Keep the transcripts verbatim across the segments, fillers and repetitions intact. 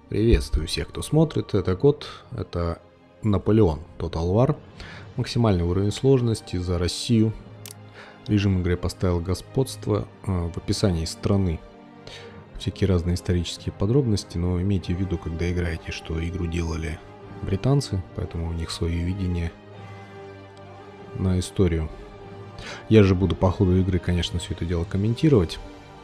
Приветствую всех, кто смотрит. Это код, это Наполеон Total War. Максимальный уровень сложности за Россию. Режим игры поставил господство. В описании страны всякие разные исторические подробности, но имейте в виду, когда играете, что игру делали британцы, поэтому у них свое видение на историю. Я же буду по ходу игры, конечно, все это дело комментировать.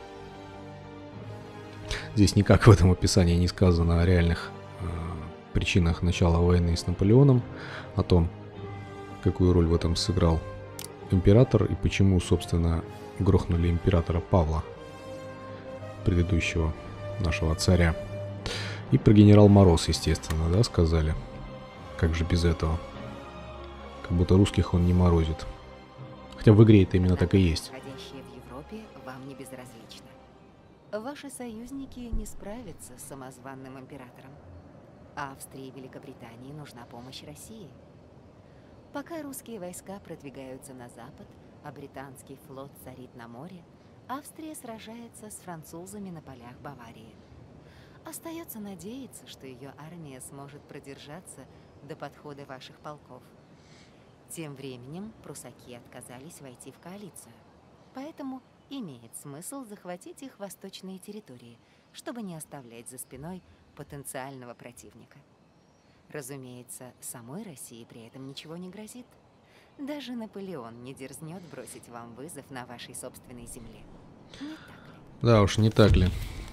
Здесь никак в этом описании не сказано о реальных э, причинах начала войны с Наполеоном, о том, какую роль в этом сыграл император и почему, собственно, грохнули императора Павла, предыдущего нашего царя. И про генерал Мороз, естественно, да, сказали. Как же без этого? Как будто русских он не морозит. Хотя в игре это именно так и есть. Происходящее в Европе вам не безразлично. Ваши союзники не справятся с самозванным императором. Австрии и Великобритании нужна помощь России. Пока русские войска продвигаются на запад, а британский флот царит на море, Австрия сражается с французами на полях Баварии. Остается надеяться, что ее армия сможет продержаться до подхода ваших полков. Тем временем прусаки отказались войти в коалицию. Поэтому имеет смысл захватить их восточные территории, чтобы не оставлять за спиной потенциального противника. Разумеется, самой России при этом ничего не грозит. Даже Наполеон не дерзнет бросить вам вызов на вашей собственной земле. Не так ли? Да уж, не так ли.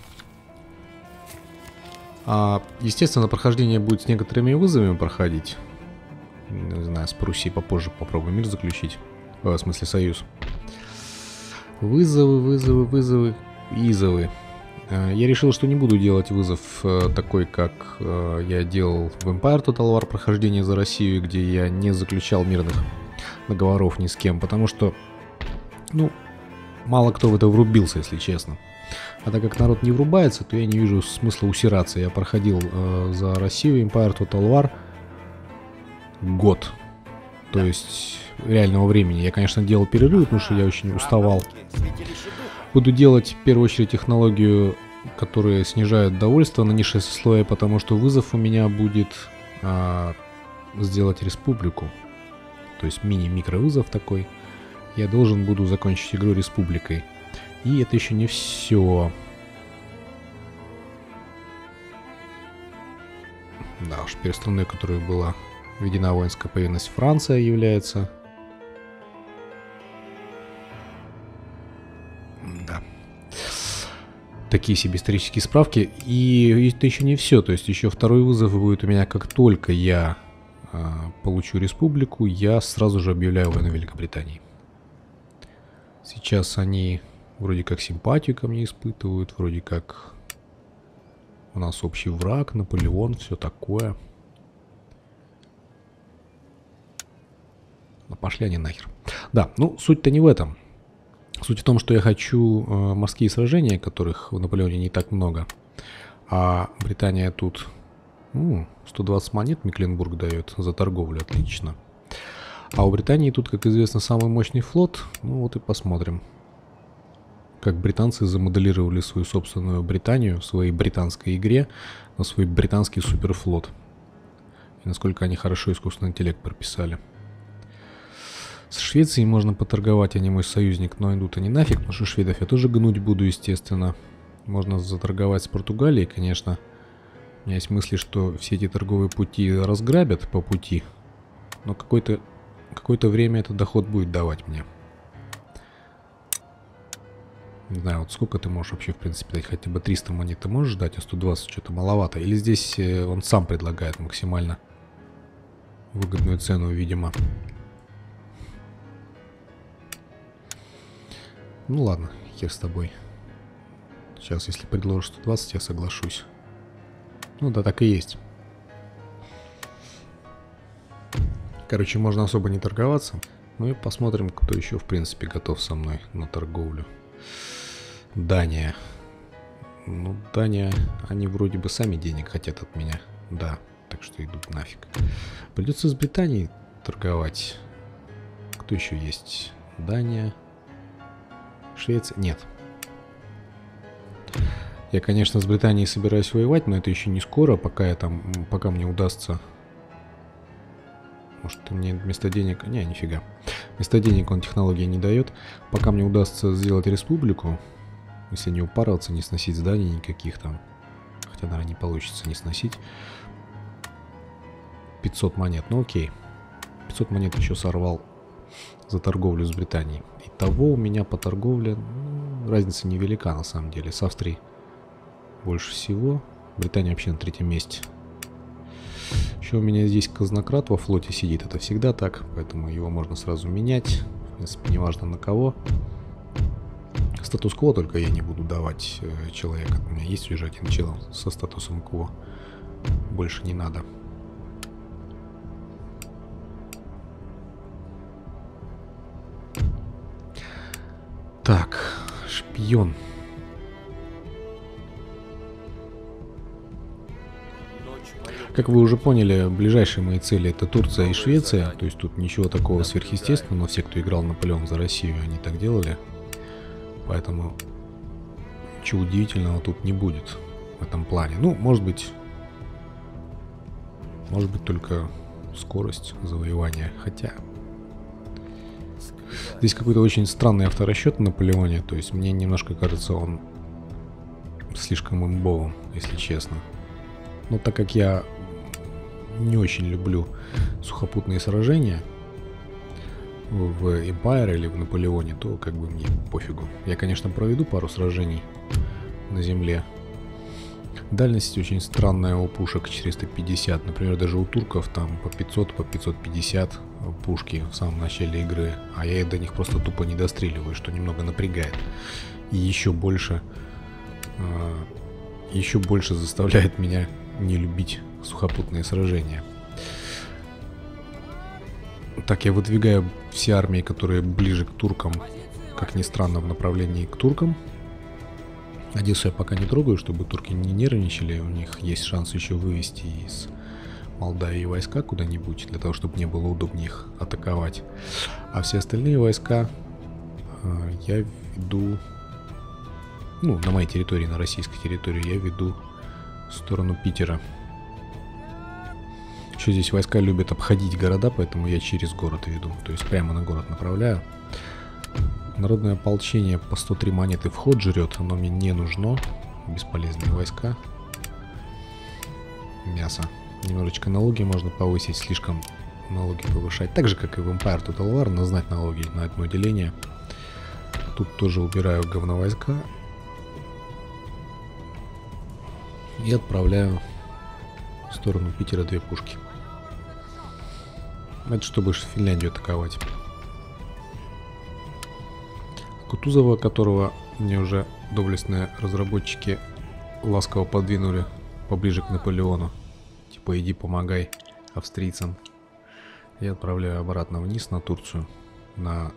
А, естественно, прохождение будет с некоторыми вызовами проходить. Не знаю, с Пруссией попозже попробуем мир заключить. В смысле, союз. Вызовы, вызовы, вызовы, изовы. Я решил, что не буду делать вызов такой, как я делал в Empire Total War прохождение за Россию, где я не заключал мирных договоров ни с кем, потому что, ну, мало кто в это врубился, если честно. А так как народ не врубается, то я не вижу смысла усираться. Я проходил э, за Россию Empire Total War год. То есть реального времени. Я, конечно, делал перерыв, потому что я очень уставал. Буду делать в первую очередь технологию, которая снижает довольство на низшее сословие, потому что вызов у меня будет а, сделать республику. То есть мини-микровызов такой. Я должен буду закончить игру республикой. И это еще не все. Да уж, первой страной, которая была введена воинская повинность, Франция является. Да. Такие себе исторические справки. И это еще не все. То есть еще второй вызов будет у меня, как только я э, получу республику, я сразу же объявляю войну Великобритании. Сейчас они вроде как симпатию ко мне испытывают, вроде как у нас общий враг, Наполеон, все такое. Ну, пошли они нахер. Да, ну, суть-то не в этом. Суть в том, что я хочу э, морские сражения, которых в Наполеоне не так много. А Британия тут ну, сто двадцать монет Мекленбург дает за торговлю, отлично. А у Британии тут, как известно, самый мощный флот. Ну вот и посмотрим, как британцы замоделировали свою собственную Британию в своей британской игре на свой британский суперфлот. И насколько они хорошо искусственный интеллект прописали. С Швецией можно поторговать, они мой союзник, но идут они нафиг, потому что шведов я тоже гнуть буду, естественно. Можно заторговать с Португалией, конечно. У меня есть мысли, что все эти торговые пути разграбят по пути. Но какое-то какое-то время этот доход будет давать мне. Не знаю, вот сколько ты можешь вообще, в принципе, дать? Хотя бы триста монет ты можешь дать, а сто двадцать что-то маловато. Или здесь он сам предлагает максимально выгодную цену, видимо. Ну ладно, хер с тобой. Сейчас, если предложишь сто двадцать, я соглашусь. Ну да, так и есть. Короче, можно особо не торговаться. Ну и посмотрим, кто еще, в принципе, готов со мной на торговлю. Дания. Ну, Дания, они вроде бы сами денег хотят от меня. Да, так что идут нафиг. Придется с Британией торговать. Кто еще есть? Дания. Швеция? Нет. Я, конечно, с Британией собираюсь воевать, но это еще не скоро, пока я там, пока мне удастся. Может, мне вместо денег... Не, нифига. Вместо денег он технологии не дает. Пока мне удастся сделать республику, если не упарываться, не сносить зданий никаких там. Хотя, наверное, не получится не сносить. пятьсот монет, ну окей. пятьсот монет еще сорвал за торговлю с Британией. Итого у меня по торговле, ну, разница невелика на самом деле. С Австрией больше всего. Британия вообще на третьем месте. Еще у меня здесь казнократ во флоте сидит. Это всегда так, поэтому его можно сразу менять. В принципе, неважно на кого. Статус-кво только я не буду давать э, человека. У меня есть уже один чел со статусом кво. Больше не надо. Так, шпион. Как вы уже поняли, ближайшие мои цели — это Турция и Швеция. То есть тут ничего такого сверхъестественного, но все, кто играл Наполеон за Россию, они так делали. Поэтому ничего удивительного тут не будет в этом плане. Ну, может быть, может быть только скорость завоевания. Хотя здесь какой-то очень странный авторасчет на Наполеоне. То есть мне немножко кажется, он слишком имбовым, если честно. Но так как я не очень люблю сухопутные сражения в Empire или в Наполеоне, то как бы мне пофигу. Я, конечно, проведу пару сражений на земле. Дальность очень странная у пушек, четыреста пятьдесят. Например, даже у турков там по пятьсот, по пятьсот пятьдесят пушки в самом начале игры. А я до них просто тупо не достреливаю, что немного напрягает. И еще больше, э, еще больше заставляет меня не любить сухопутные сражения. Так, я выдвигаю все армии, которые ближе к туркам, как ни странно, в направлении к туркам. Одессу я пока не трогаю, чтобы турки не нервничали. У них есть шанс еще вывести из Молдавии войска куда-нибудь, для того, чтобы мне было удобнее их атаковать. А все остальные войска э, я веду, ну, на моей территории, на российской территории, я веду в сторону Питера. Еще здесь войска любят обходить города, поэтому я через город веду. То есть прямо на город направляю. Народное ополчение по сто три монеты вход жрет. Оно мне не нужно. Бесполезные войска. Мясо. Немножечко налоги можно повысить. Слишком налоги повышать. Так же, как и в Empire Total War. Назнать налоги на одно деление. Тут тоже убираю говновойска. И отправляю в сторону Питера две пушки. Это чтобы Финляндию атаковать. Кутузова, которого мне уже доблестные разработчики ласково подвинули поближе к Наполеону. Типа иди помогай австрийцам. Я отправляю обратно вниз на Турцию. На,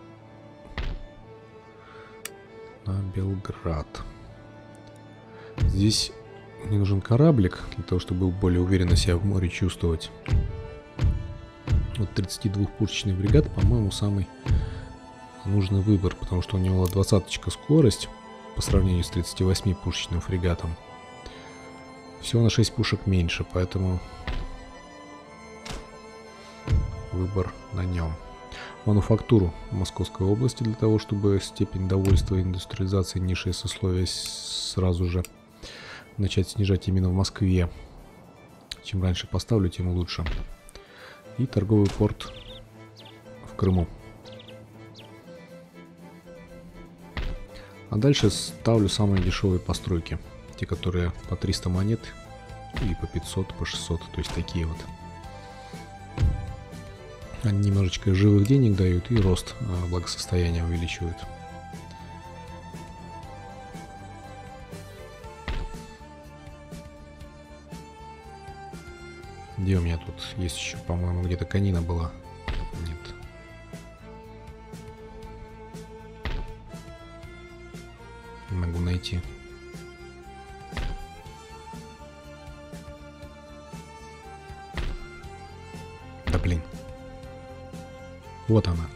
на Белград. Здесь мне нужен кораблик, для того, чтобы более уверенно себя в море чувствовать. Вот тридцатидвухпушечный бригад, по-моему, самый нужный выбор, потому что у него двадцаточка скорость по сравнению с тридцативосьмипушечным фрегатом. Всего на шесть пушек меньше, поэтому выбор на нем. Мануфактуру в Московской области, для того, чтобы степень довольства и индустриализации низшие сословия сразу же начать снижать именно в Москве. Чем раньше поставлю, тем лучше. И торговый порт в Крыму. А дальше ставлю самые дешевые постройки. Те, которые по триста монет или по пятьсот, по шестьсот. То есть такие вот. Они немножечко живых денег дают и рост благосостояния увеличивают. Где у меня тут есть еще, по-моему, где-то конина была? Нет. Не могу найти. Да блин. Вот она.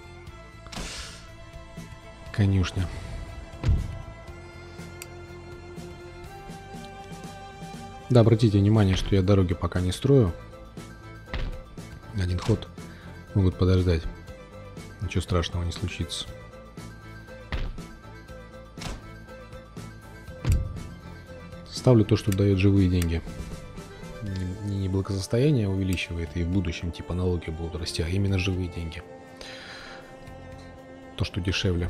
Конюшня. Да, обратите внимание, что я дороги пока не строю. Один ход. Могут подождать. Ничего страшного не случится. Ставлю то, что дает живые деньги. Не, не благосостояние увеличивает, и в будущем типа налоги будут расти, а именно живые деньги. То, что дешевле.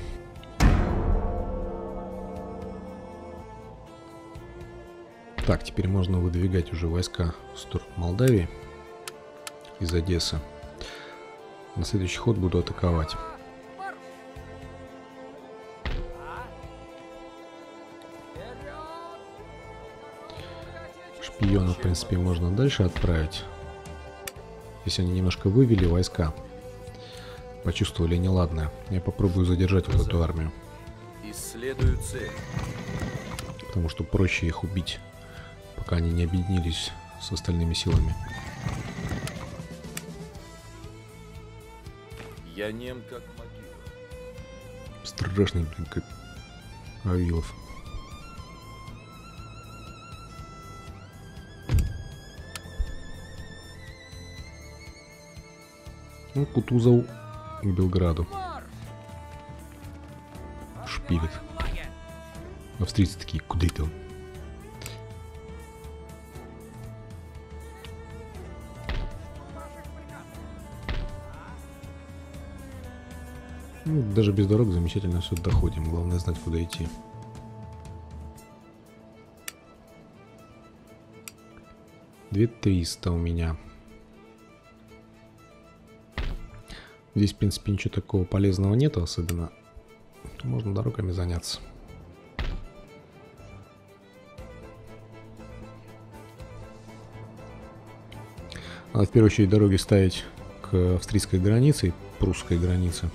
Так, теперь можно выдвигать уже войска в сторону Молдавии из Одессы. На следующий ход буду атаковать. Шпиона, в принципе, можно дальше отправить. Если они немножко вывели войска, почувствовали неладное, я попробую задержать вот эту армию. Исследую цель. Потому что проще их убить, пока они не объединились с остальными силами. Я нем как могила. Страшный, блин, как Авилов. Ну, Кутузов к Белграду. Шпилит. Австрийцы такие, куда это он? Ну, даже без дорог замечательно все доходим. Главное знать, куда идти. две триста у меня. Здесь, в принципе, ничего такого полезного нету, особенно. Можно дорогами заняться. Надо в первую очередь дороги ставить к австрийской границе и прусской границе.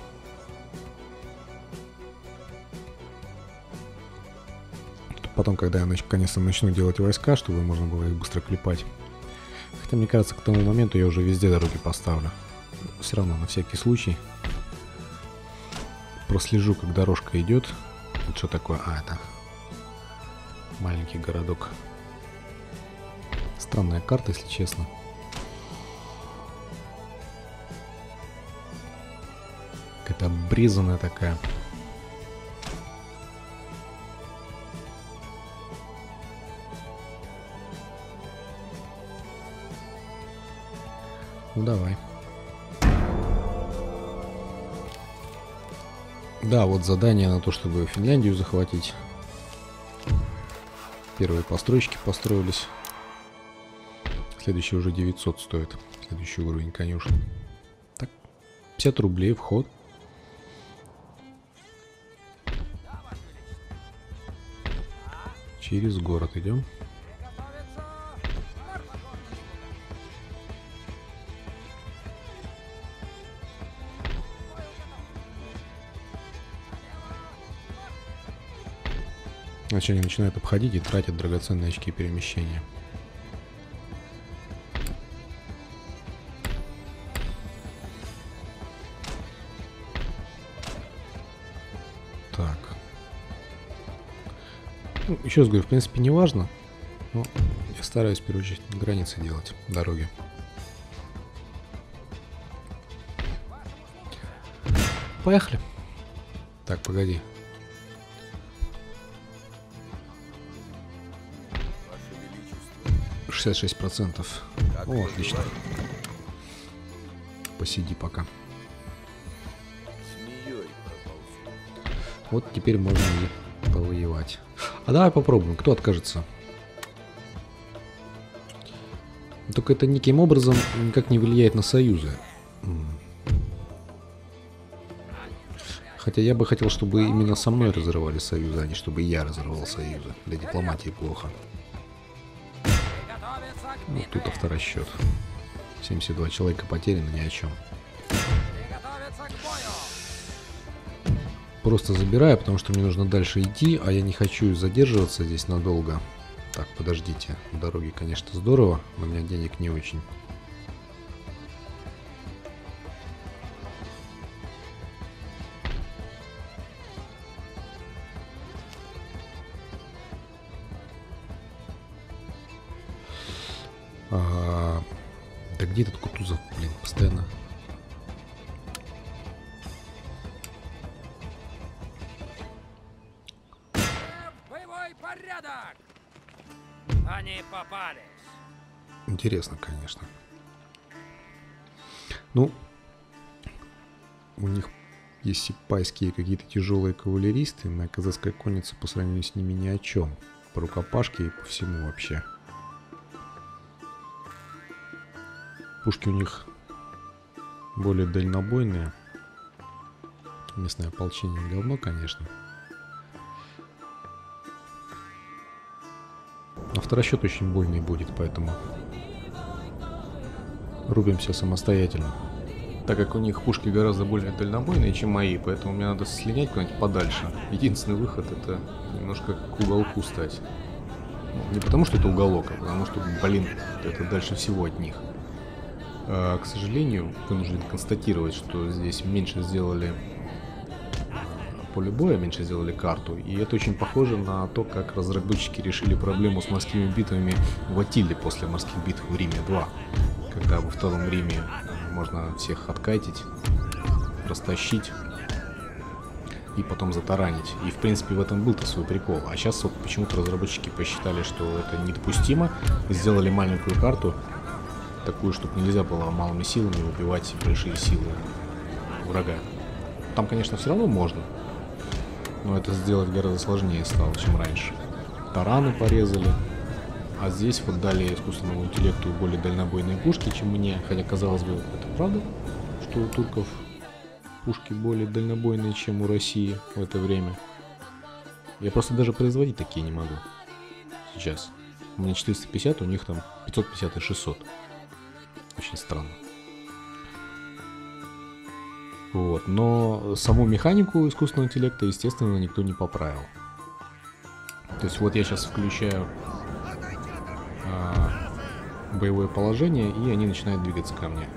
Потом, когда я наконец-то начну делать войска, чтобы можно было их быстро клепать. Хотя, мне кажется, к тому моменту я уже везде дороги поставлю. Но все равно, на всякий случай. Прослежу, как дорожка идет. Вот что такое? А, это маленький городок. Странная карта, если честно. Какая-то обрезанная такая. Ну давай. Да, вот задание на то, чтобы Финляндию захватить. Первые постройки построились. Следующий уже девятьсот стоит. Следующий уровень конюшни. Так, пятьдесят рублей вход. Через город идем. Иначе они начинают обходить и тратят драгоценные очки перемещения. Так. Ну, еще раз говорю, в принципе, не важно. Но я стараюсь, в первую очередь, границы делать, дороги. Поехали. Так, погоди. шестьдесят шесть процентов. О, отлично. Посиди пока. Вот теперь можно и повоевать. А давай попробуем. Кто откажется? Только это никаким образом никак не влияет на союзы. Хотя я бы хотел, чтобы именно со мной разрывали союзы, а не чтобы я разрывал союзы. Для дипломатии плохо. Вот тут авторасчет. семьдесят два человека потеряно, ни о чем. Просто забираю, потому что мне нужно дальше идти, а я не хочу задерживаться здесь надолго. Так, подождите. Дороги, конечно, здорово, но у меня денег не очень. А, да где этот Кутузов, блин, постоянно. Боевой порядок! Они попались. Интересно, конечно. Ну, у них есть сипайские какие-то тяжелые кавалеристы, моя казахская конница по сравнению с ними ни о чем. По рукопашке и по всему вообще. Пушки у них более дальнобойные. Местное ополчение говно, конечно. Авторасчет очень больный будет, поэтому рубимся самостоятельно. Так как у них пушки гораздо более дальнобойные, чем мои, поэтому мне надо слинять куда-нибудь подальше. Единственный выход — это немножко к уголку стать. Ну, не потому что это уголок, а потому что, блин, это дальше всего от них. А, к сожалению, вынужден констатировать, что здесь меньше сделали поле боя, меньше сделали карту. И это очень похоже на то, как разработчики решили проблему с морскими битвами в Аттиле после морских битв в Риме два. Когда во втором Риме можно всех откатить, растащить и потом затаранить. И в принципе в этом был-то свой прикол. А сейчас вот почему-то разработчики посчитали, что это недопустимо. Сделали маленькую карту, такую, чтобы нельзя было малыми силами убивать большие силы врага. Там, конечно, все равно можно, но это сделать гораздо сложнее стало, чем раньше. Тараны порезали. А здесь вот дали искусственному интеллекту более дальнобойные пушки, чем мне. Хотя, казалось бы, это правда, что у турков пушки более дальнобойные, чем у России в это время. Я просто даже производить такие не могу сейчас. У меня четыреста пятьдесят, у них там пятьсот пятьдесят и шестьсот. Очень странно. Вот. Но саму механику искусственного интеллекта, естественно, никто не поправил. То есть вот я сейчас включаю а, боевое положение, и они начинают двигаться ко мне.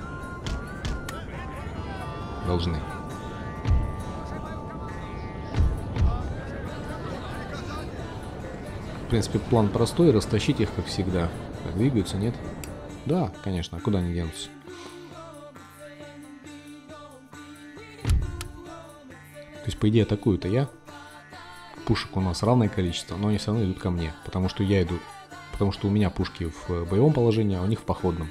Должны. В принципе, план простой, растащить их, как всегда. Как двигаются, нет? Да, конечно, а куда они денутся? То есть, по идее, атакую-то я. Пушек у нас равное количество, но они все равно идут ко мне. Потому что я иду... Потому что у меня пушки в боевом положении, а у них в походном.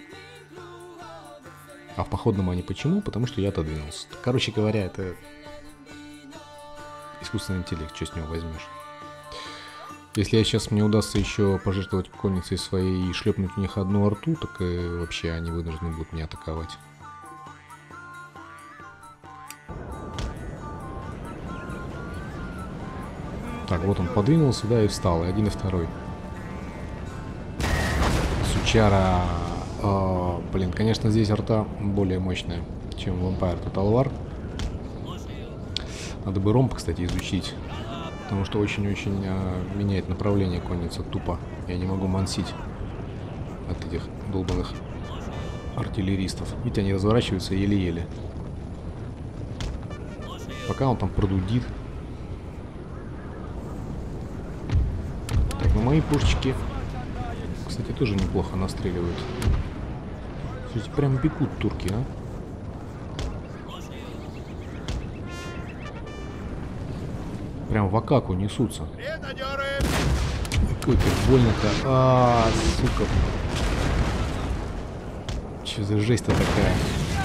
А в походном они почему? Потому что я отодвинулся. Короче говоря, это... искусственный интеллект, что с него возьмешь. Если я сейчас мне удастся еще пожертвовать конницей своей и шлепнуть у них одну арту, так и вообще они вынуждены будут меня атаковать. Так, вот он подвинулся, да, и встал, и один, и второй. Сучара. О, блин, конечно, здесь арта более мощная, чем в Empire Total War. Надо бы ромб, кстати, изучить. Потому что очень-очень а, меняет направление конница тупо. Я не могу мансить от этих долбанных артиллеристов. Видите, они разворачиваются еле-еле. Пока он там продудит. Так, ну мои пушечки, кстати, тоже неплохо настреливают. Слушайте, прям бегут турки, а? Прям в акаку несутся. Какой-то больно-то. А, сука. Че за жесть-то такая?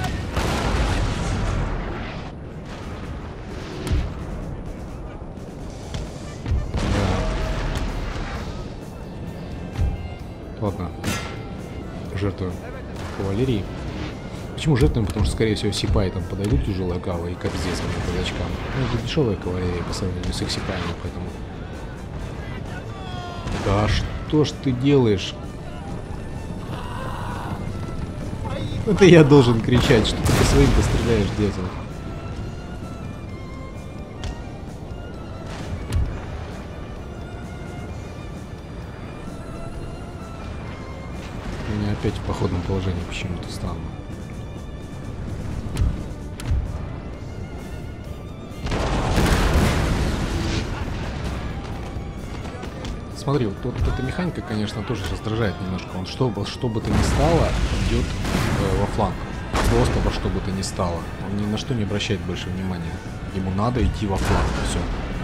Да. Ладно. Жертвуем кавалерии. Почему жертвуем? Потому что, скорее всего, сипаи там подойдут тяжелая кава и капздец мне казачкам. Ну, это дешевая кавалерия по сравнению с их сипаями, поэтому... Да что ж ты делаешь? Это я должен кричать, что ты по своим-то стреляешь, дятел. У меня опять в походном положении почему-то странно. смотри, вот, вот эта механика, конечно, тоже раздражает немножко. Он что, бы- что бы то ни стало, идет э, во фланг. Просто во что бы то ни стало. Он ни на что не обращает больше внимания. Ему надо идти во фланг. Все.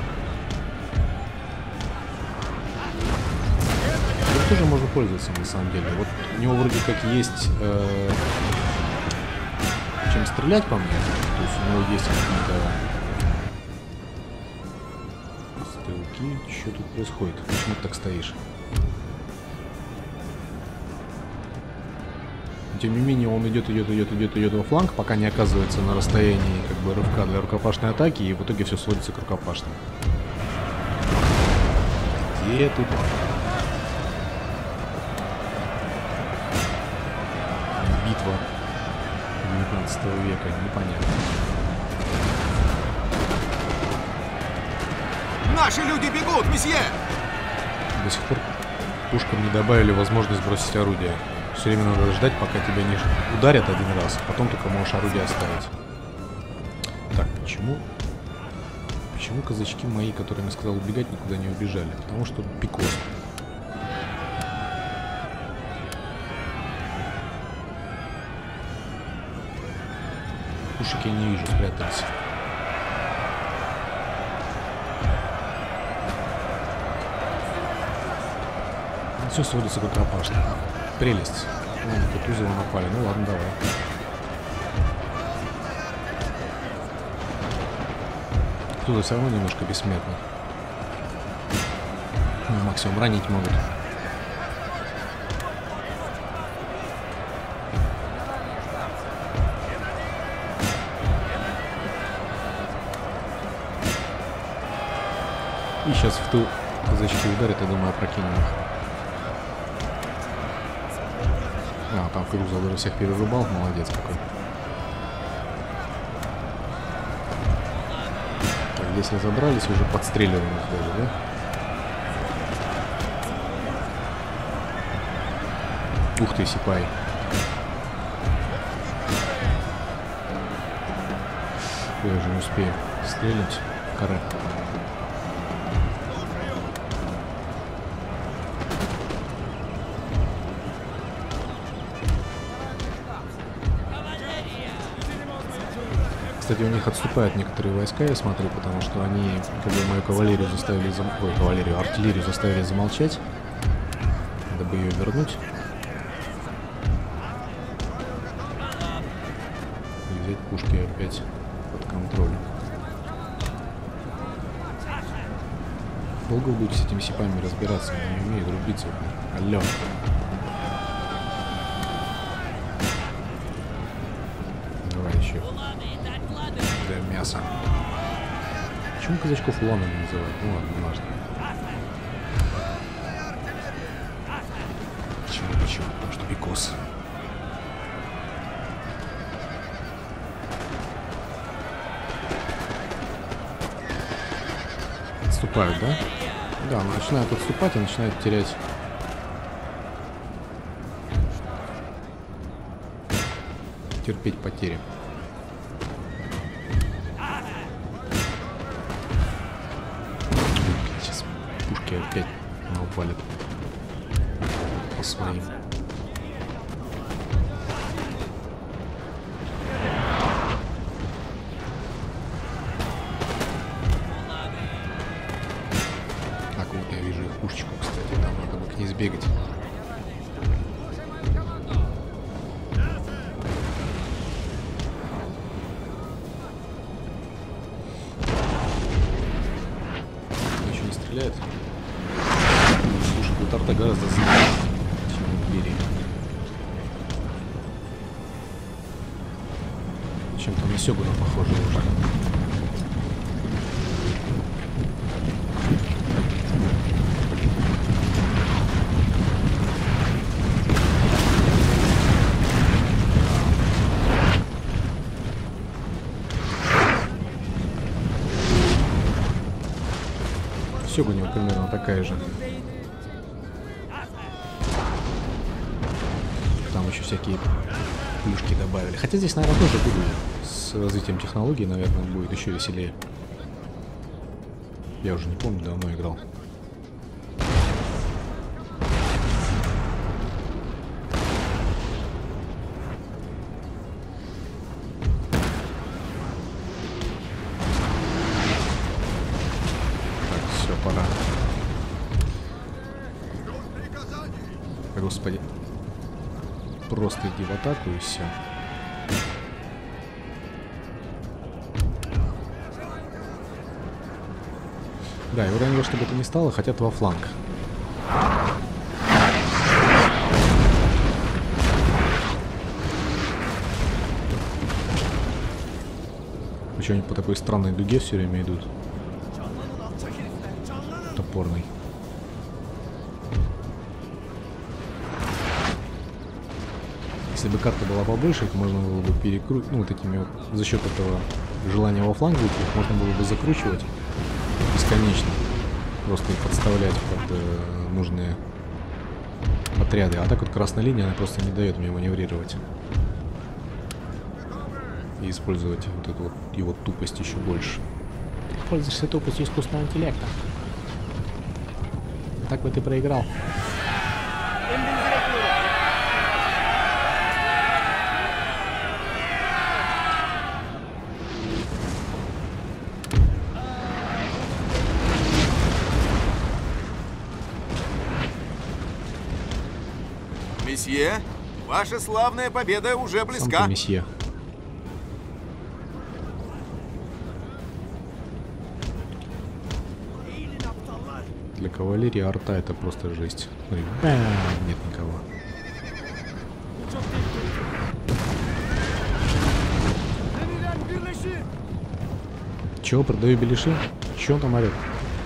Им тоже можно пользоваться, на самом деле. Вот у него вроде как есть э, чем стрелять по мне. То есть у него есть какие-то стрелки. Что тут происходит? Почему ты так стоишь? Тем не менее, он идет, идет, идет, идет, идет во фланг, пока не оказывается на расстоянии как бы рывка для рукопашной атаки, и в итоге все сводится к рукопашной. Где тут? Битва девятнадцатого века, непонятно. Наши люди бегут, месье! До сих пор пушкам не добавили возможность бросить орудие. Все время надо ждать, пока тебя не ударят один раз, а потом только можешь орудие оставить. Так, почему? Почему казачки мои, которым я сказал убегать, никуда не убежали? Потому что пикос. Пушек я не вижу, спрятались. Все сводится к рукопашной. Прелесть. Ладно, Кутузова напали. Ну ладно, давай. Кутузов все равно немножко бессмертный. Ну, максимум ранить могут. И сейчас в тыл казачки ударят, я думаю, опрокинем их. А, там Круза уже всех перерубал, молодец какой. Так, здесь разобрались, уже подстреливаем их даже, да? Ух ты, сипай. Я уже не успею стрелять в каре. Кстати, у них отступают некоторые войска, я смотрю, потому что они, как бы, мою кавалерию заставили зам... Ой, кавалерию, артиллерию заставили замолчать. Надо бы ее вернуть. И взять пушки опять под контроль. Долго вы будете с этими сипами разбираться? Они не умеют рубиться. Алло. Давай еще. Для мяса. Почему казачков уланами называют? Ну ладно, не важно. Почему, почему? Потому что бекос. Отступают, да? Да, начинают отступать и начинают терять. Терпеть потери. Сейчас пушки опять наупалят по своим. Так вот я вижу их пушечку, кстати, там надо бы к ней сбегать. Стреляет. Слушай, Гутарта гораздо сильнее, чем Империя. Чем-то на Сёгуна похоже уже. Сёга у него примерно такая же. Там еще всякие плюшки добавили. Хотя здесь, наверное, тоже будет. С развитием технологий, наверное, будет еще веселее. Я уже не помню, давно играл. Просто иди в атаку и все. Да, и уровень, чтобы это не стало, хотят во фланг. Почему они по такой странной дуге все время идут? Топорный. Если бы карта была побольше, их можно было бы перекрутить, ну, вот такими вот, за счет этого желания во фланг выйти, их можно было бы закручивать бесконечно. Просто их подставлять под э, нужные отряды. А так вот красная линия, она просто не дает мне маневрировать. И использовать вот эту вот его тупость еще больше. Пользуешься тупостью искусственного интеллекта. Так бы ты проиграл. Месье, ваша славная победа уже близка. Сам-то месье. Для кавалерии арта это просто жесть. Смотри, бам, нет никого. Чего, продаю беляши? Че он там орет?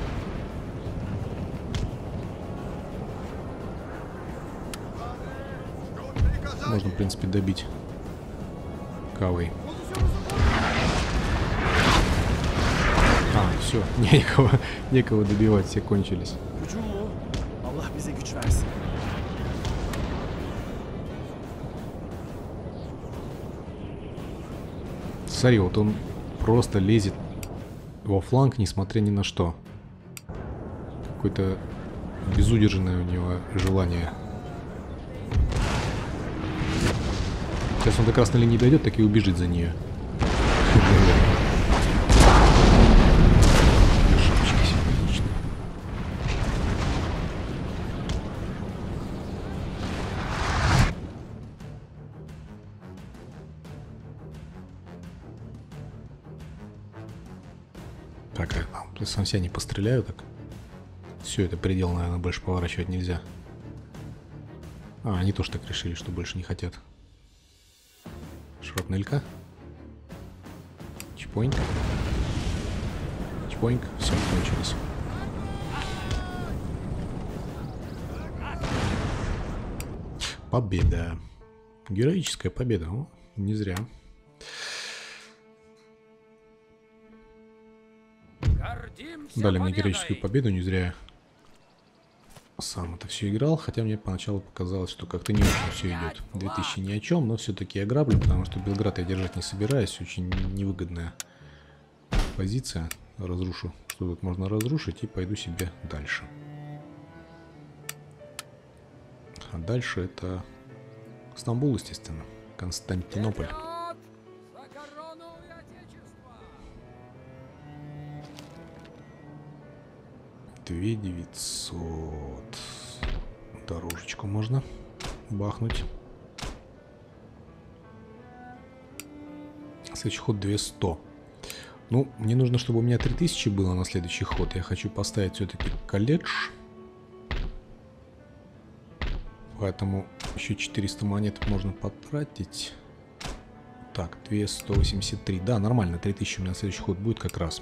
Можно, в принципе, добить кавой. А, все, некого, некого добивать, все кончились. Смотри, вот он просто лезет во фланг, несмотря ни на что. Какое-то безудержное у него желание. Сейчас он до красной линии дойдет, так и убежит за нее. Так, а сам себя не постреляю так. Все, это предел, наверное, больше поворачивать нельзя. А, они тоже так решили, что больше не хотят. Шрапнелька. Чпоньк. Чпоньк. Все, кончились. Победа. Героическая победа. О, не зря. Дали мне героическую победу, не зря сам это все играл, хотя мне поначалу показалось, что как-то не очень все идет. две тысячи ни о чем, но все-таки я граблю, потому что Белград я держать не собираюсь, очень невыгодная позиция. Разрушу, что тут можно разрушить, и пойду себе дальше. А дальше это Стамбул, естественно, Константинополь. две тысячи девятьсот. Дорожечку можно бахнуть. Следующий ход две тысячи сто. Ну, мне нужно, чтобы у меня три тысячи было на следующий ход. Я хочу поставить все-таки колледж. Поэтому еще четыреста монет можно потратить. Так, две тысячи сто восемьдесят три. Да, нормально. три тысячи у меня на следующий ход будет как раз.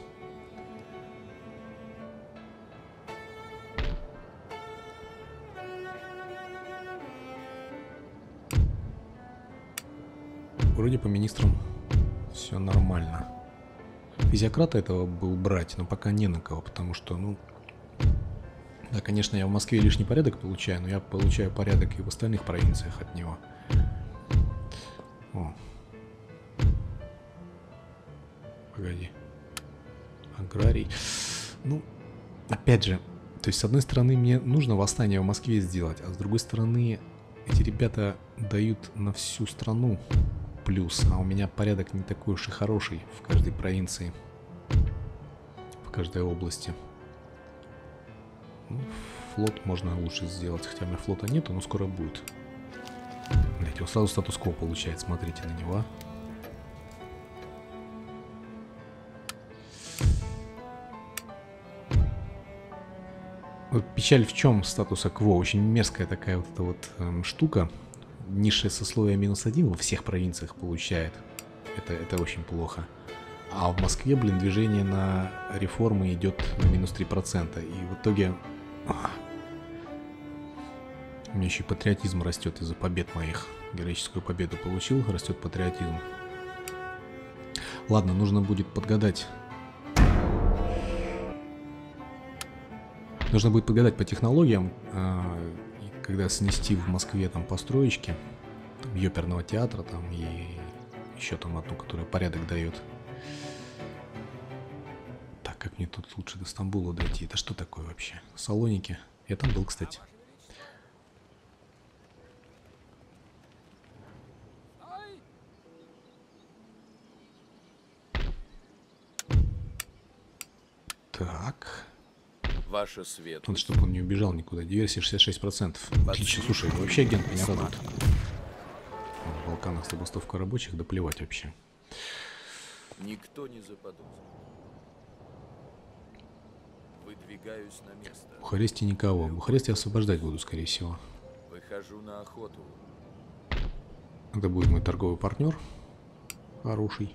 Вроде по министрам все нормально. Физиократа этого бы убрать, но пока не на кого, потому что, ну... Да, конечно, я в Москве лишний порядок получаю, но я получаю порядок и в остальных провинциях от него. О. Погоди. Аграрий. Ну, опять же, то есть, с одной стороны, мне нужно восстание в Москве сделать, а с другой стороны, эти ребята дают на всю страну плюс, а у меня порядок не такой уж и хороший в каждой провинции, в каждой области. Ну, флот можно лучше сделать, хотя у меня флота нету, но скоро будет. Блять. Смотрите, он сразу статус-кво получает. Смотрите на него. Вот печаль в чем статуса кво? Очень мерзкая такая вот эта вот эм, штука. Низшее сословие минус один во всех провинциях получает. Это, это очень плохо. А в Москве, блин, движение на реформы идет на минус три процента. И в итоге... Ах, у меня еще и патриотизм растет из-за побед моих. Героическую победу получил, растет патриотизм. Ладно, нужно будет подгадать. Нужно будет подгадать по технологиям, э, и когда снести в Москве там построечки, там, ёперного театра там и еще там одну, которая порядок дает. Так, как мне тут лучше до Стамбула дойти? Это что такое вообще? Салоники? Я там был, кстати. Так. Ваша светлость. Надо, чтобы он не убежал никуда. Диверсия шестьдесят шесть процентов. Отлично, слушай, вообще агент меня радует. В Балканах забастовка рабочих, да плевать вообще. Никто не заподозрит. Выдвигаюсь на место. В Бухаресте никого. В Бухаресте освобождать буду, скорее всего. Выхожу на охоту. Это будет мой торговый партнер. Хороший.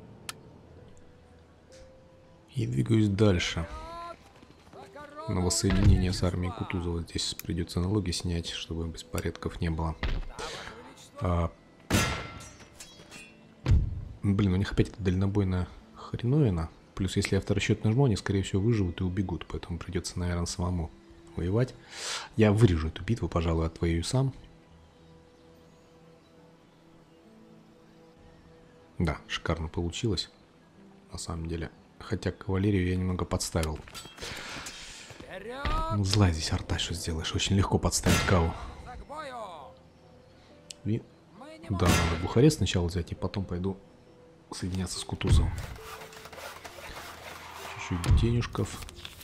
И двигаюсь дальше. На воссоединение с армией Кутузова здесь придется налоги снять, чтобы беспорядков не было. А... Блин, у них опять это дальнобойная хреновина. Плюс, если я авторасчет нажму, они, скорее всего, выживут и убегут. Поэтому придется, наверное, самому воевать. Я вырежу эту битву, пожалуй, отвоюю сам. Да, шикарно получилось. На самом деле. Хотя кавалерию я немного подставил. Ну, зла здесь арта, что сделаешь. Очень легко подставить каву. И... Да, надо Бухарест сначала взять, и потом пойду соединяться с Кутузовым. Чуть-чуть денежков.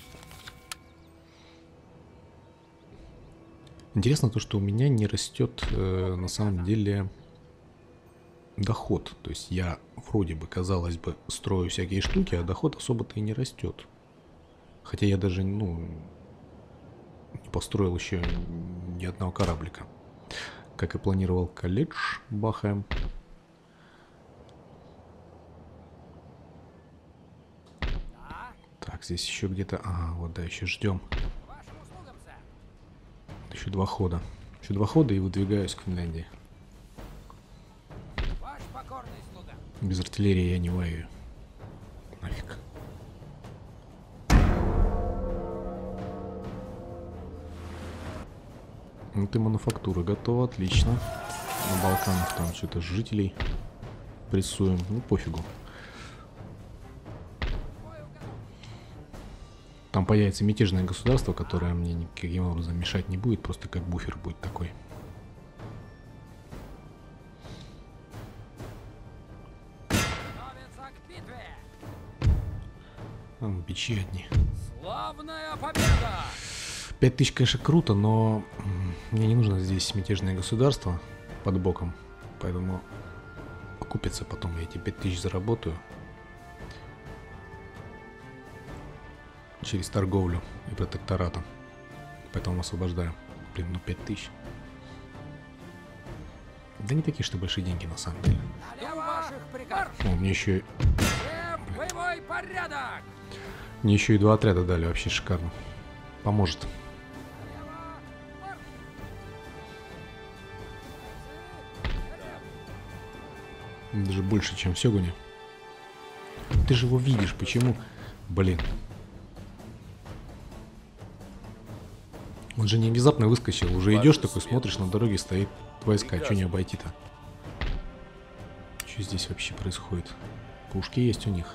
Интересно то, что у меня не растет э, на самом деле доход. То есть я вроде бы, казалось бы, строю всякие штуки, а доход особо-то и не растет. Хотя я даже, ну, не построил еще ни одного кораблика. Как и планировал, колледж бахаем. Так, здесь еще где-то... А, вот, да, еще ждем. Еще два хода. Еще два хода и выдвигаюсь к Финляндии. Без артиллерии я не воюю. Нафиг. Ну ты, мануфактура готова, отлично. На Балканах там что-то жителей прессуем. Ну пофигу. Там появится мятежное государство, которое мне никаким образом мешать не будет, просто как буфер будет такой. Там бичи одни. Славная победа! Пять тысяч, конечно, круто, но мне не нужно здесь мятежное государство под боком, поэтому окупится потом, я эти пять тысяч заработаю через торговлю и протекторатом, поэтому освобождаю. Блин, ну пять тысяч. Да не такие, что большие деньги на самом деле. О, мне еще и... Боевой порядок! Мне еще и два отряда дали, вообще шикарно. Поможет. Даже больше, чем в Сёгуне. Ты же его видишь, почему? Блин. Он же не внезапно выскочил. Уже идешь такой, смотришь, на дороге стоит войска. Че не обойти-то? Что здесь вообще происходит? Пушки есть у них.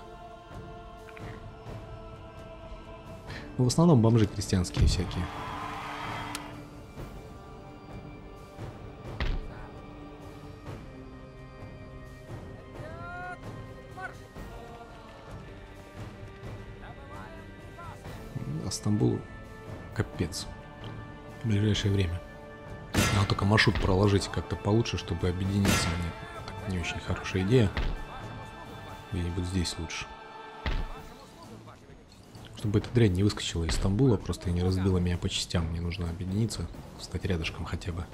Ну, в основном бомжи крестьянские всякие. А Стамбул капец. В ближайшее время. А только маршрут проложить как-то получше, чтобы объединиться. Мне так не очень хорошая идея. Где-нибудь здесь лучше. Чтобы эта дрянь не выскочила из Стамбула, просто и не разбила меня по частям. Мне нужно объединиться, стать рядышком хотя бы.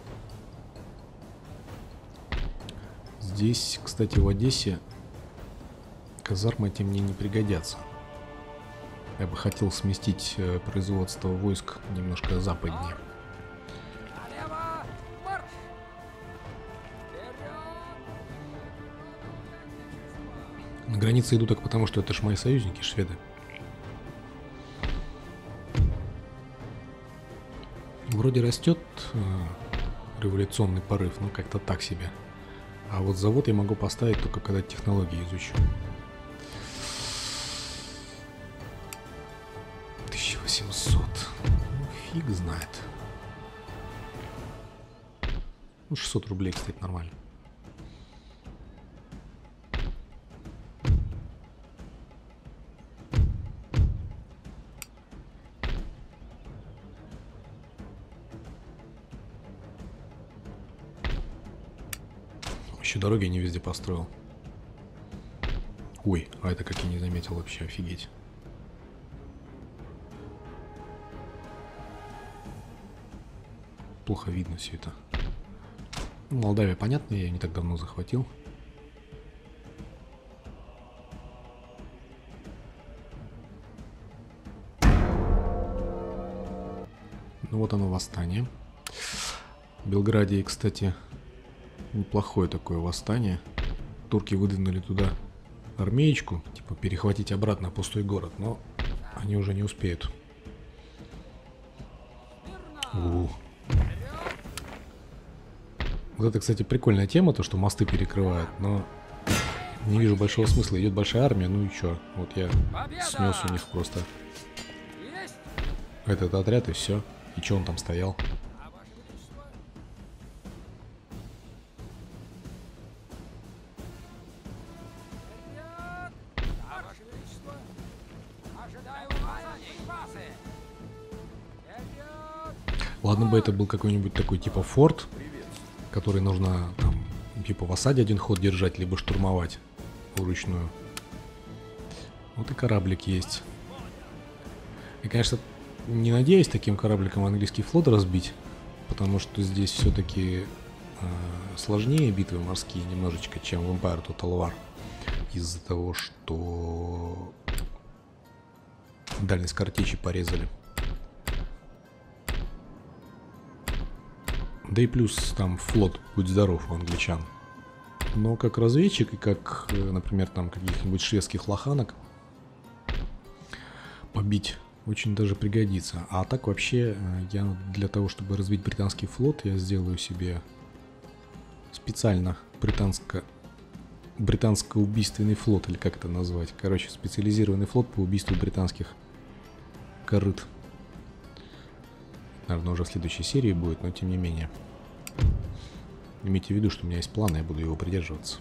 Здесь, кстати, в Одессе казармы эти мне не пригодятся. Я бы хотел сместить э, производство войск немножко западнее. Налево! Марш! Вперед! На границе иду так потому, что это ж мои союзники, шведы. Вроде растет э, революционный порыв, но как-то так себе. А вот завод я могу поставить только когда технологии изучу. тысяча восемьсот. Ну, фиг знает. Ну, шестьсот рублей, кстати, нормально. Еще дороги не везде построил. Ой, а это как я не заметил вообще, офигеть. Плохо видно все это. Ну, Молдавия, понятно, я ее не так давно захватил. Ну вот оно, восстание. В Белграде, кстати, неплохое такое восстание. Турки выдвинули туда армеечку, типа перехватить обратно пустой город, но они уже не успеют. У. Вот это, кстати, прикольная тема, то, что мосты перекрывают, но не вижу большого смысла. Идет большая армия, ну и чё? Вот я снес у них просто Есть! этот отряд и все. И чё он там стоял? А ваше величество? Вперед! А ваше величество? Ожидаю указаний! Припасы! Вперед! Ладно бы это был какой-нибудь такой типа форт, который нужно там типа в осаде один ход держать, либо штурмовать вручную. Вот и кораблик есть. И, конечно, не надеюсь таким корабликом английский флот разбить, потому что здесь все-таки э, сложнее битвы морские немножечко, чем в Empire Total War. Из-за того, что дальность картечи порезали. Да и плюс там флот, будь здоров, у англичан. Но как разведчик и как, например, там каких-нибудь шведских лоханок побить очень даже пригодится. А так вообще я для того, чтобы развить британский флот, я сделаю себе специально британско британско-убийственный флот, или как это назвать. Короче, специализированный флот по убийству британских корыт. Наверное, уже в следующей серии будет, но тем не менее. Имейте в виду, что у меня есть план, и я буду его придерживаться.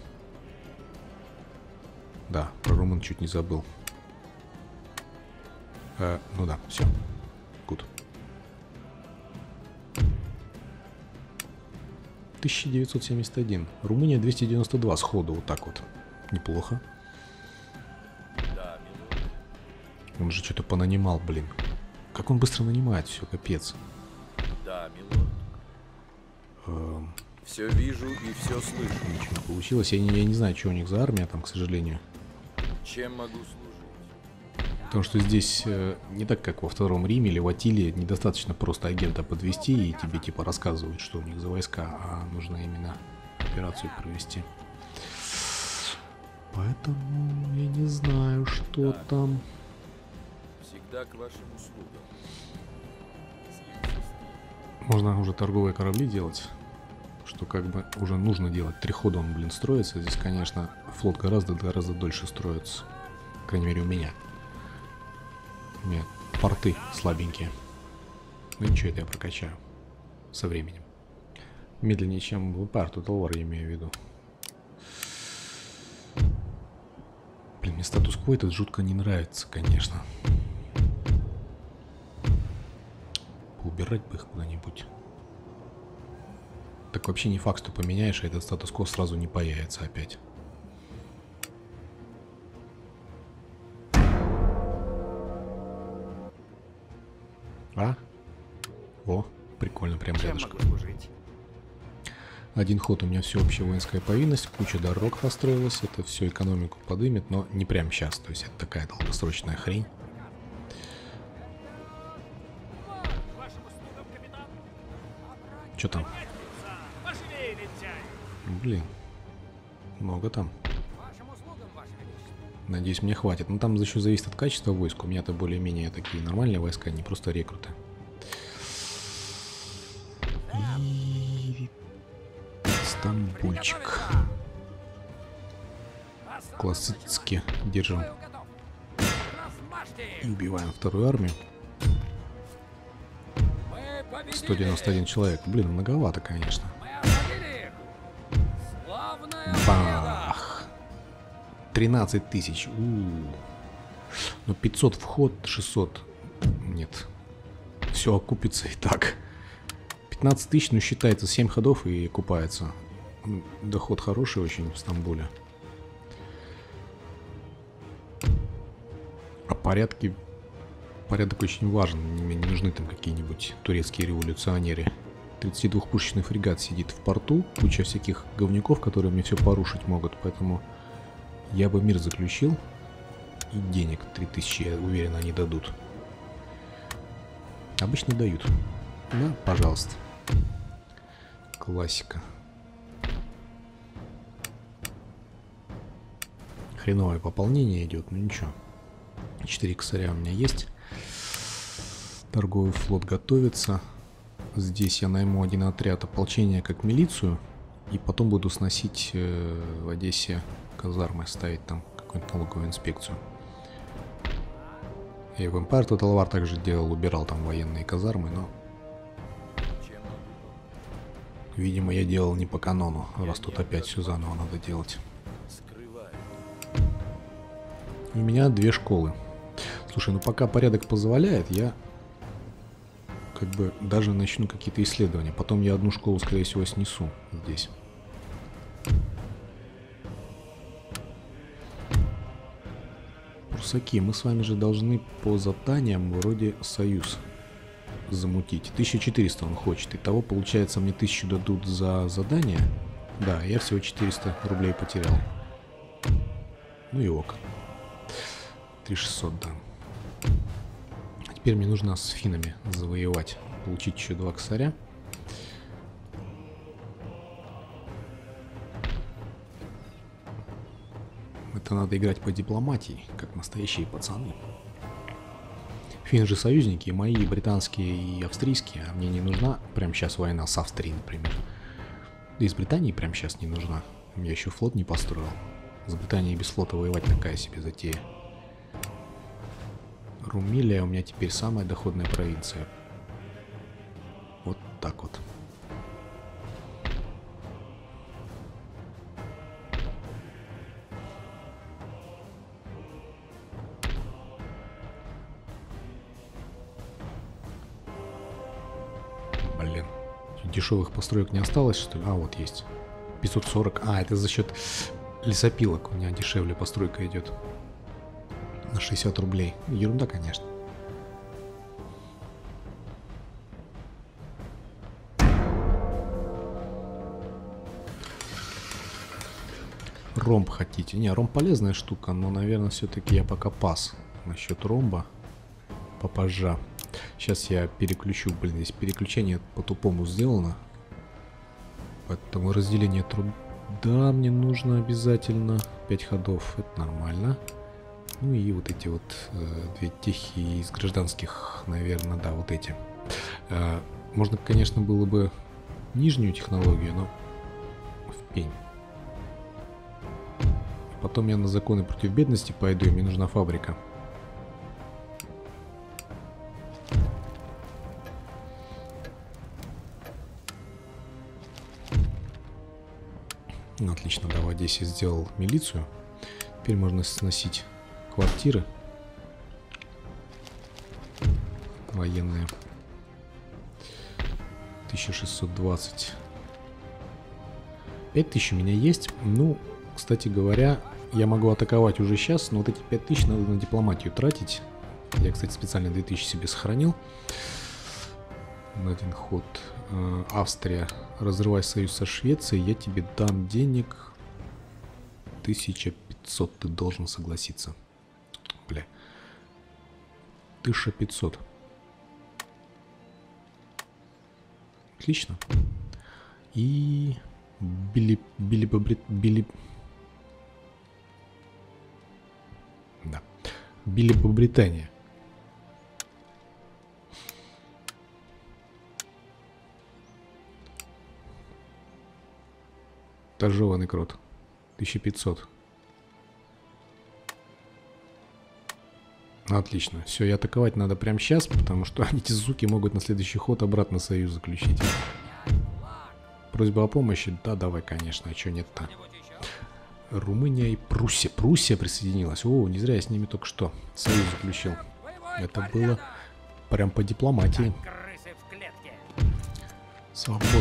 Да, про румын чуть не забыл. Э, ну да, все. Гуд. тысяча девятьсот семьдесят один. Румыния двести девяносто два сходу, вот так вот. Неплохо. Да, милорд. Он же что-то понанимал, блин. Как он быстро нанимает, все, капец. Да, милорд. Эм, Все вижу и все слышу. ничего не получилось. Я не, я не знаю, что у них за армия там, к сожалению. Чем могу служить? Потому что здесь э, не так, как во Втором Риме или в Атиле, недостаточно просто агента подвести и тебе типа рассказывают, что у них за войска, а нужно именно операцию провести. Поэтому я не знаю, что Так. там. Всегда к вашим услугам. Можно уже торговые корабли делать, что как бы уже нужно делать. Три хода он, блин, строится. Здесь, конечно, флот гораздо-гораздо дольше строится. По крайней мере, у меня. У меня порты слабенькие. Ну ничего, это я прокачаю со временем. Медленнее, чем в Empire Total War, я имею в виду. Блин, мне статус-кво этот жутко не нравится, конечно. Поубирать бы их куда-нибудь. Так вообще не факт, что поменяешь, а этот статус-кво сразу не появится опять. А? О, прикольно, прям Чем рядышком. могу служить? Один ход у меня всеобщая воинская повинность, куча дорог построилась, это все экономику подымет, но не прям сейчас, то есть это такая долгосрочная хрень. Что там? Блин, много там. Вашим услугам, Ваше Величество. Надеюсь, мне хватит. Но там еще зависит от качества войск. У меня-то более-менее такие нормальные войска, не просто рекруты. И... Стамбульчик. Классически держим. И убиваем вторую армию. сто девяносто один человек. Блин, многовато, конечно. Бах! тринадцать тысяч. У-у-у. Ну, пятьсот вход, шестьсот. Нет. Все окупится и так. пятнадцать тысяч, ну, считается семь ходов и окупается. Доход хороший очень в Стамбуле. А порядки... Порядок очень важен. Мне не нужны там какие-нибудь турецкие революционеры. тридцатидвухпушечный фрегат сидит в порту. Куча всяких говнюков, которые мне все порушить могут. Поэтому я бы мир заключил. И денег три тысячи, я уверен, они дадут. Обычно дают. Да, пожалуйста. Классика. Хреновое пополнение идет, но ничего. четыре косаря у меня есть. Торговый флот готовится. Здесь я найму один отряд ополчения как милицию. И потом буду сносить э, в Одессе казармы, ставить там какую-нибудь налоговую инспекцию. Я в Empire Total War также делал, убирал там военные казармы, но... Видимо, я делал не по канону, раз тут опять все заново надо делать. У меня две школы. Слушай, ну пока порядок позволяет, я как бы даже начну какие-то исследования. Потом я одну школу, скорее всего, снесу здесь. Прусаки, мы с вами же должны по заданиям вроде союз замутить. тысяча четыреста он хочет. Итого, получается, мне тысячу дадут за задание. Да, я всего четыреста рублей потерял. Ну и ок. три тысячи шестьсот дам. Теперь мне нужно с финнами завоевать. Получить еще два косаря. Это надо играть по дипломатии, как настоящие пацаны. Финны же союзники, и мои, и британские, и австрийские. А мне не нужна прямо сейчас война с Австрией, например. Да и с Британией прямо сейчас не нужна. Я еще флот не построил. С Британией без флота воевать такая себе затея. Румилия у меня теперь самая доходная провинция. Вот так вот. Блин. Дешевых построек не осталось, что ли? А, вот есть. пятьсот сорок. А, это за счет лесопилок у меня дешевле постройка идет. На шестьдесят рублей. Ерунда, конечно. Ромб хотите? Не, ромб полезная штука, но, наверное, все-таки я пока пас насчет ромба. Попозже. Сейчас я переключу. Блин, здесь переключение по-тупому сделано. Поэтому разделение труда мне нужно обязательно. пять ходов. Это нормально. Ну и вот эти вот э, две техи из гражданских, наверное, да, вот эти. Э, можно, конечно, было бы нижнюю технологию, но в пень. Потом я на законы против бедности пойду, и мне нужна фабрика. Ну, отлично, да, в Одессе сделал милицию. Теперь можно сносить квартиры военные. тысяча шестьсот двадцать. пять тысяч у меня есть. Ну, кстати говоря, я могу атаковать уже сейчас, но вот эти пять тысяч надо на дипломатию тратить. Я, кстати, специально две тысячи себе сохранил. На один ход. Австрия. Разрывай союз со Швецией. Я тебе дам денег. тысяча пятьсот. Ты должен согласиться. Бля. тысяча пятьсот. Отлично. И... Били... Били... Били... Били... Да. Великобритания. Торжованный крот. тысяча пятьсот. Отлично. Все, и атаковать надо прямо сейчас, потому что эти суки могут на следующий ход обратно союз заключить. Просьба о помощи? Да, давай, конечно. А что нет-то? Румыния и Пруссия. Пруссия присоединилась. О, не зря я с ними только что союз заключил. Это было прям по дипломатии. Свободный.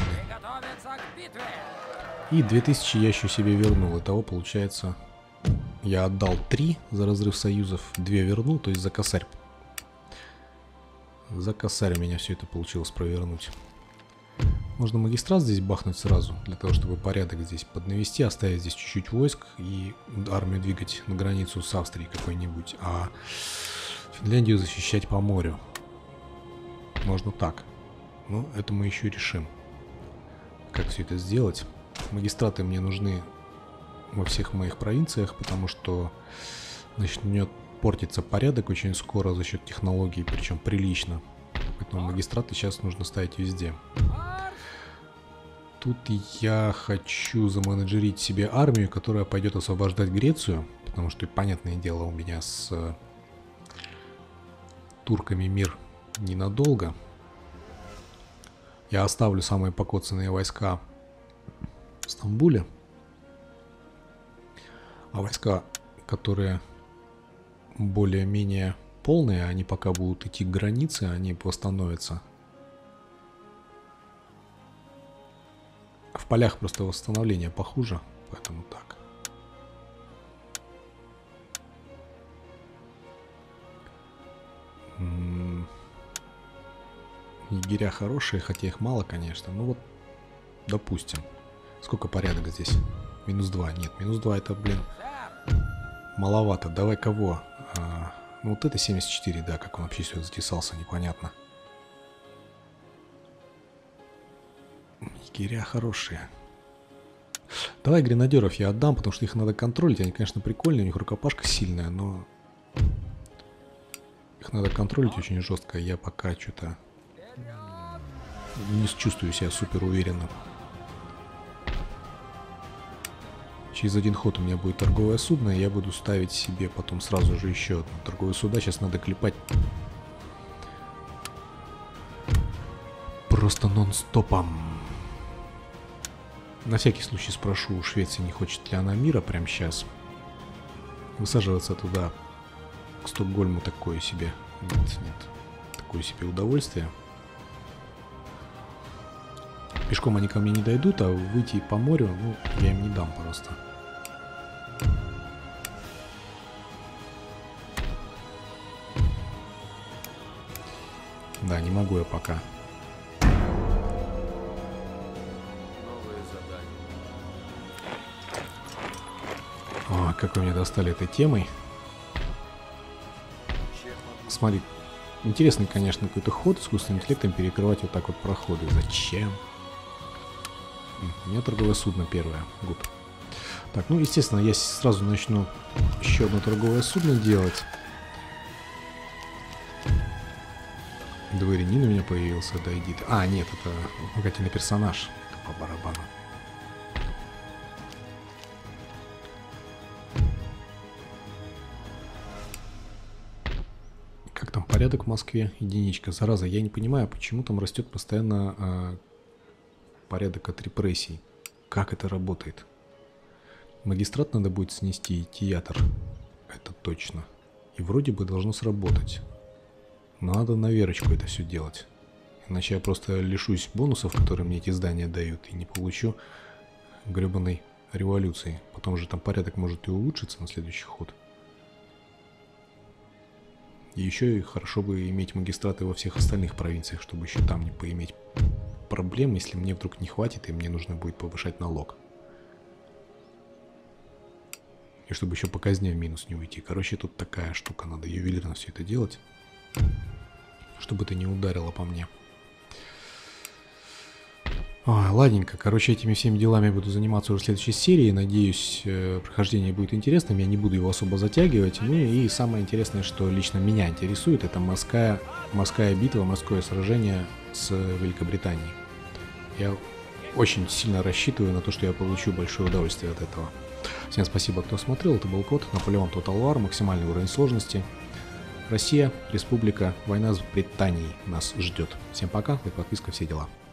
И две тысячи я еще себе вернул. Итого получается, я отдал три за разрыв союзов, две вернул, то есть за косарь. За косарь у меня все это получилось провернуть. Можно магистрат здесь бахнуть сразу, для того, чтобы порядок здесь поднавести, оставить здесь чуть-чуть войск и армию двигать на границу с Австрией какой-нибудь, а Финляндию защищать по морю. Можно так. Но это мы еще решим. Как все это сделать? Магистраты мне нужны во всех моих провинциях, потому что начнет портиться порядок очень скоро за счет технологий, причем прилично. Поэтому магистраты сейчас нужно ставить везде. Тут я хочу заменеджерить себе армию, которая пойдет освобождать Грецию, потому что, понятное дело, у меня с турками мир ненадолго. Я оставлю самые покоцанные войска в Стамбуле, а войска, которые более-менее полные, они пока будут идти к границе, они восстановятся. В полях просто восстановление похуже, поэтому так. М-м- Егеря хорошие, хотя их мало, конечно. Ну вот, допустим. Сколько порядок здесь? Минус два. Нет, минус два это, блин, маловато. Давай кого? А, ну вот это семьдесят четыре, да, как он вообще сюда затесался, непонятно. Егеря хорошие. Давай гренадеров я отдам, потому что их надо контролить. Они, конечно, прикольные, у них рукопашка сильная, но их надо контролить очень жестко. Я пока что-то не чувствую себя супер уверенно. Через один ход у меня будет торговое судно, и я буду ставить себе потом сразу же еще одно торговое судно. Сейчас надо клепать просто нон-стопом. На всякий случай спрошу у Швеции, не хочет ли она мира прямо сейчас. Высаживаться туда, к Стокгольму, такое себе. Нет, нет. Такое себе удовольствие. Пешком они ко мне не дойдут, а выйти по морю, ну, я им не дам просто. Да, не могу я пока. О, как вы меня достали этой темой. Смотри, интересный, конечно, какой-то ход искусственным интеллектом перекрывать вот так вот проходы. Зачем? У меня торговое судно первое. Гуд. Так, ну, естественно, я сразу начну еще одно торговое судно делать. Дворянин у меня появился, да, иди. А, нет, это вспомогательный персонаж. По барабану. Как там порядок в Москве? Единичка. Зараза, я не понимаю, почему там растет постоянно э, порядок от репрессий. Как это работает? Магистрат надо будет снести и театр. Это точно. И вроде бы должно сработать. Но надо на верочку это все делать. Иначе я просто лишусь бонусов, которые мне эти здания дают, и не получу гребаной революции. Потом же там порядок может и улучшиться на следующий ход. И еще и хорошо бы иметь магистраты во всех остальных провинциях, чтобы еще там не поиметь проблем, если мне вдруг не хватит и мне нужно будет повышать налог. И чтобы еще по казне в минус не уйти. Короче, тут такая штука, надо ювелирно все это делать, чтобы это не ударило по мне. Ой, ладненько, короче, этими всеми делами я буду заниматься уже в следующей серии. Надеюсь, прохождение будет интересным, я не буду его особо затягивать. Ну и самое интересное, что лично меня интересует, это морская, морская битва, морское сражение с Великобританией. Я очень сильно рассчитываю на то, что я получу большое удовольствие от этого. Всем спасибо, кто смотрел, это был Кот, Наполеон Total War, максимальный уровень сложности. Россия, Республика, война с Британией нас ждет. Всем пока, лайк, подписка, все дела.